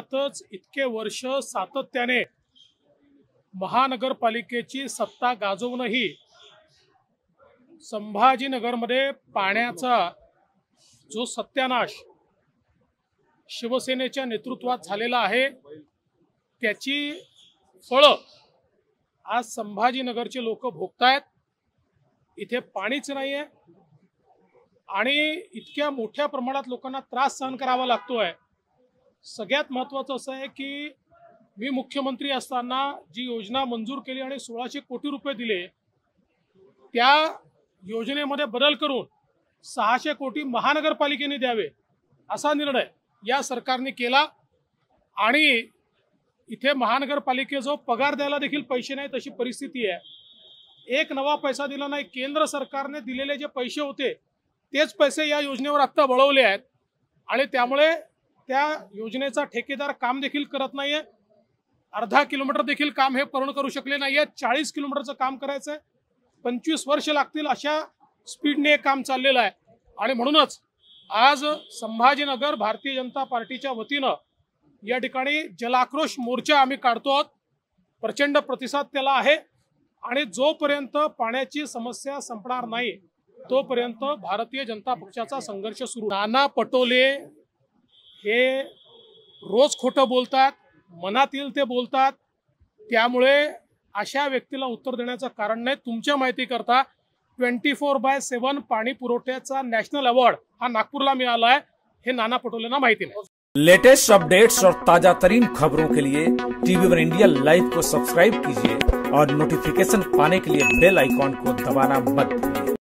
अर्थातच इतके वर्ष सातत्याने महानगरपालिकेची सत्ता गाजवूनही संभाजीनगरमध्ये पाण्याचा जो सत्यानाश शिवसेनेच्या नेतृत्वात झालेला आहे त्याची फळं आज संभाजीनगरचे लोक भोगतायत। इथे पाणीच नाहीये आणि इतक्या मोठ्या प्रमाणात लोकांना त्रास सहन करावा लागतोय। सगळ्यात महत्त्वाचं असं आहे की मी मुख्यमंत्री असताना जी योजना मंजूर केली आणि 1600 कोटी रुपये दिले त्या योजनेमध्ये बदल करून 600 कोटी महानगरपालिकेने द्यावे असा निर्णय या सरकारने केला आणि इथे महानगरपालिकेचा पगार द्यायला देखील पैसे नाही तशी परिस्थिती आहे। एक नवा पैसा दिला नाही। केंद्र सरकारने दिलेले जे पैसे होते तेच पैसे या योजनेवर आता वळवले आहेत आणि त्यामुळे त्या योजनेचा ठेकेदार काम देखील करत नाहीये। अर्धा किलोमीटर देखील काम हे पूर्ण करू शकले नाहीये। 40 किलोमीटरचं काम करायचं आहे, 25 वर्ष लागतील अशा स्पीडने काम चाललेलं आहे आणि म्हणूनच आज संभाजीनगर भारतीय जनता पार्टीच्या वतीनं या ठिकाणी जलाक्रोश मोर्चा आम्ही काढतो आहोत। प्रचंड प्रतिसाद त्याला आहे आणि जोपर्यंत पाण्याची समस्या संपणार नाही तोपर्यंत भारतीय जनता पक्षाचा संघर्ष सुरू। नाना पटोले हे रोज खोटं बोलतात, मनातील ते बोलतात, त्यामुळे अशा व्यक्तीला उत्तर देण्याचं कारण नाही। तुमच्या माहिती करता 24/7 पाणी पुरवठ्याचा नॅशनल अवॉर्ड हा नागपूरला मिळाला आहे हे नाना पटोलेंना माहिती नाही। लेटेस्ट अपडेट्स और ताजा तरीन खबरों के लिए TV1 इंडिया लाइव को सब्सक्राइब कीजिए और नोटिफिकेशन पाने के लिए बेल आइकॉन को दबाना मत भूलिए।